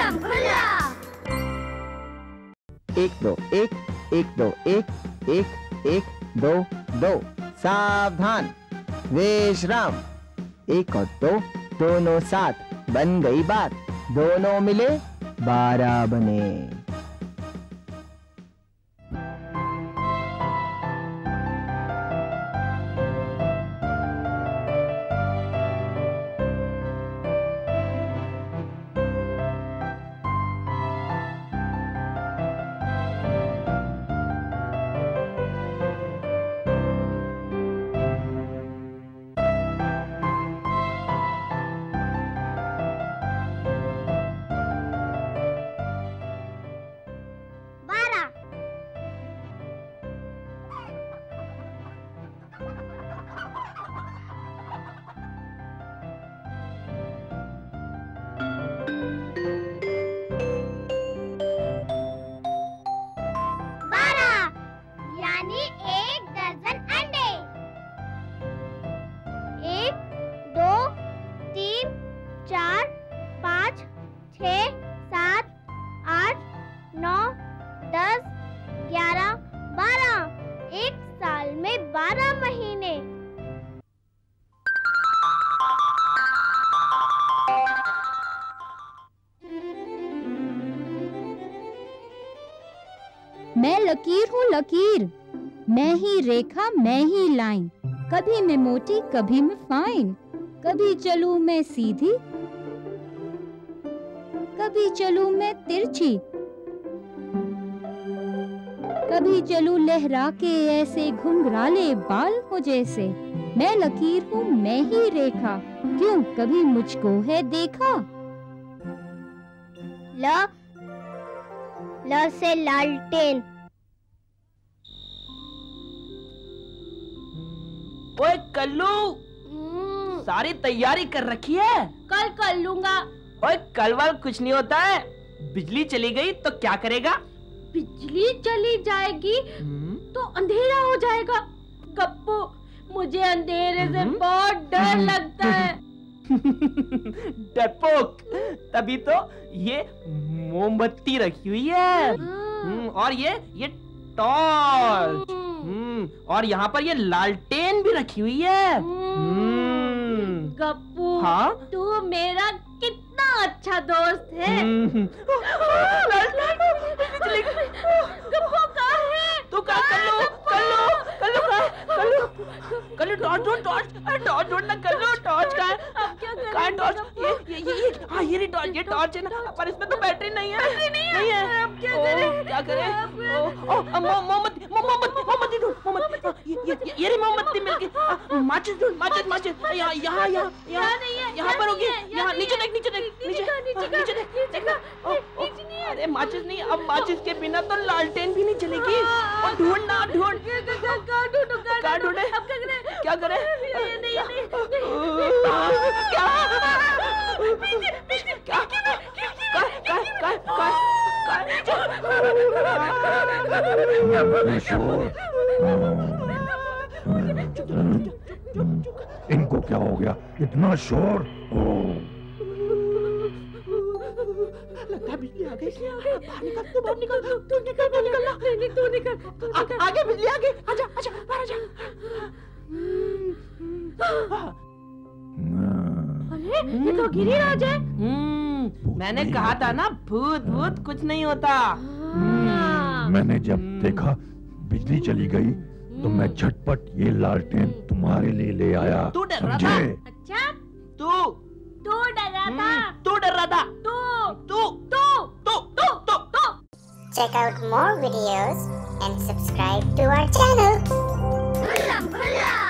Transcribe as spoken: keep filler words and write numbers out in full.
खुल्लम खुल्ला। एक दो एक, एक दो एक, एक एक दो दो। सावधान, विश्राम। एक और दो दोनों साथ, बन गई बात। दोनों मिले बारह बने। मैं लकीर हूँ लकीर, मैं ही रेखा मैं ही लाइन। कभी मैं मोटी कभी मैं फाइन, कभी चलूं मैं सीधी कभी चलूं मैं तिरछी, कभी चलूं लहरा के ऐसे घुंघराले बाल हो जैसे। मैं लकीर हूँ मैं ही रेखा, क्यों कभी मुझको है देखा। ल ल से लालटेन। ओए कल्लू, सारी तैयारी कर रखी है? कल कर लूंगा। ओए कल वाल कुछ नहीं होता है। बिजली चली गई तो क्या करेगा? बिजली चली जाएगी तो अंधेरा हो जाएगा। गप्पू, मुझे अंधेरे से बहुत डर लगता है। डरपोक, तभी तो ये मोमबत्ती रखी हुई है। और ये ये टॉर्च, और यहाँ पर ये लालटेन भी रखी हुई है। गप्पू, हाँ? तू मेरा कितना अच्छा दोस्त है। गप्पू कहाँ है? तू कहाँ? कल्लू, कल्लू, कल्लू कहाँ? कल्लू, कल्लू टॉर्च ढूंढ, टॉर्च, टॉर्च ढूंढना। कल्लू टॉर्च कहाँ है? अब क्या करें? कहाँ टॉर्च? ये ये ये ये हाँ ये रही टॉर्च, ये टॉर्च है ना, पर इसमें तो बैटरी नहीं है। बैटरी नहीं है। नहीं है। अब क्या करें? क्या करें? मोमबत्ती, मोमबत्ती, मोमबत्ती ढूंढ, मोमबत्ती। ये ये ये रही मोमबत्ती मिल गई। माचिस ढूंढ, माचिस, माचिस। यहाँ यहाँ यहाँ यहाँ नहीं है। यहाँ पर होगी। यहाँ यहाँ नीचे देख, नीचे देख, नीचे नीचे नीचे देख, देखना। अरे माचिस नहीं, अब माचिस के बिना तो लालटेन भी नहीं चलेगी। और ढूंढना, ढूंढ। कहाँ ढूंढूं? कहाँ ढूंढे? अब क्या करें? क्या करें? ये नहीं, ये नहीं, क्या? पीछे, पीछे, क्या? कहाँ, कहाँ, कहाँ, कहाँ, इनको क्या हो गया? इतना शोर। लगता है बिजली आ गई। बाहर निकल, तू बाहर निकल, तू निकल, तू निकल। नहीं नहीं, तू निकल, तू निकल। आगे बिजली आ गई। आजा, आजा, बाहर आजा। अरे ये तो गिरिराज है। मैंने कहा था ना, भूत भूत कुछ नहीं होता। मैंने जब देखा बिजली चली गई तो मैं झटपट ये लालटेन तुम्हारे लिए ले आया। तू डर रहा था? अच्छा, तू तू डर रहा था? तू डर रहा था? तू तू तू तू तू तू तू Check out more videos and subscribe to our channel. खुल्लम खुल्ला।